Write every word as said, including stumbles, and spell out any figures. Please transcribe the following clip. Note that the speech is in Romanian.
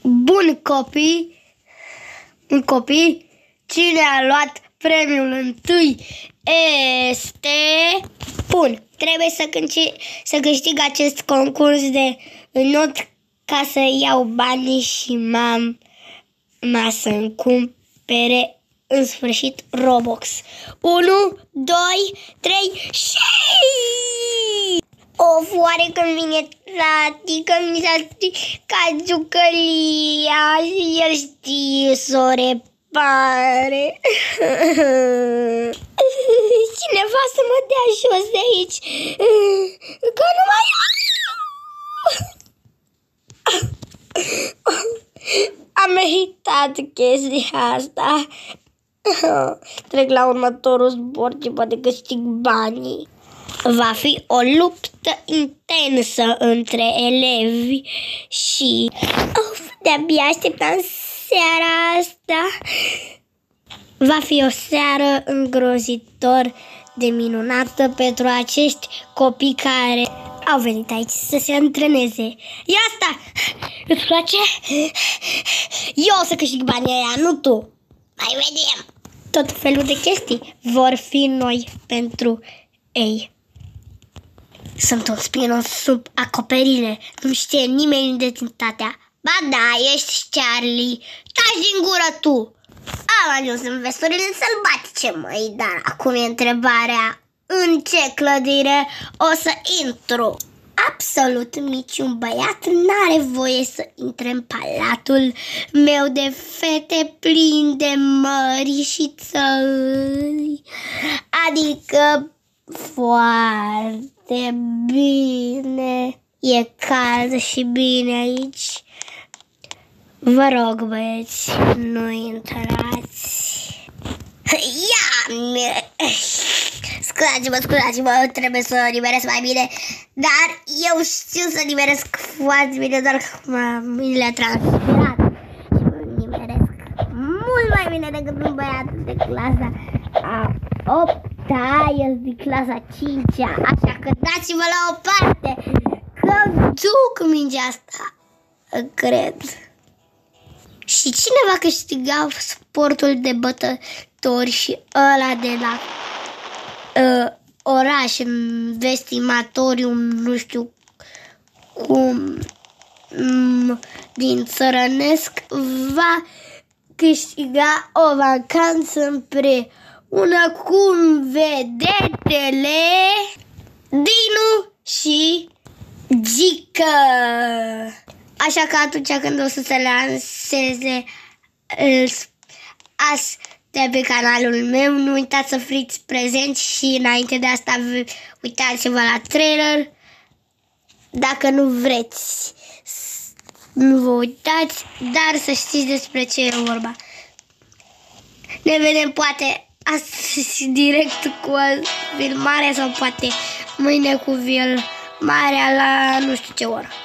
bun copii, un copii, cine a luat premiul întâi este... Bun, trebuie să, cânci, să câștig acest concurs de not ca să iau banii și mama să-mi cumpere în sfârșit Roblox. unu, doi, trei și... Of, oare când vine tati, când mi s-a stricat jucăria și el știe să o repare. Cineva să mă dea jos de aici, că nu mai... Am meritat chestia asta. Trec la următorul zbor și poate câștig banii. Va fi o luptă intensă între elevi și... Of, de-abia așteptam seara asta. Va fi o seară îngrozitor de minunată pentru acești copii care au venit aici să se antreneze. Ia asta! Îți place? Eu o să câștig banii aia, nu tu. Mai vedem. Tot felul de chestii vor fi noi pentru ei. Sunt un spion sub acoperire. Nu știe nimeni identitatea. Ba da, ești Charlie. Taci din gură tu. Am ajuns în vesturile sălbatice, măi, dar acum e întrebarea: în ce clădire o să intru? Absolut niciun băiat n-are voie să intre în palatul meu de fete plin de mări și țări. Adică foarte bine. E cald și bine aici. Vă rog, băieți, nu intrați. Ia! Scuzați-mă, scuzați-mă, trebuie să nimeresc mai bine. Dar eu știu să nimeresc foarte bine, doar că mâinile a transpirat. Și nimeresc mult mai bine decât un băiat de clasa a opta, eu din clasa a cincea. Așa că dați-vă la o parte, că duc mingea asta, cred. Și cine va câștiga sportul de bătători și ăla de la uh, oraș, în vestimatorium, nu știu cum, um, din Țărănesc, va câștiga o vacanță împreună cu vedetele Dinu și Gică. Așa că atunci când o să se lanseze astea pe canalul meu, nu uitați să fiți prezenți și înainte de asta uitați-vă la trailer. Dacă nu vreți, nu vă uitați, dar să știți despre ce e vorba. Ne vedem poate astăzi direct cu filmarea sau poate mâine cu filmarea la nu știu ce oră.